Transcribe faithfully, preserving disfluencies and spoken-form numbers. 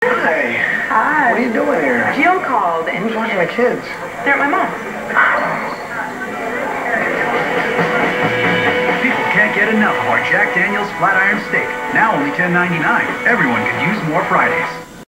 Hi. Hi. What are you doing here? Jill called and... Who's watching the kids? They're at my mom's. People can't get enough of our Jack Daniel's Flat Iron Steak. Now only ten ninety-nine. Everyone could use more Fridays.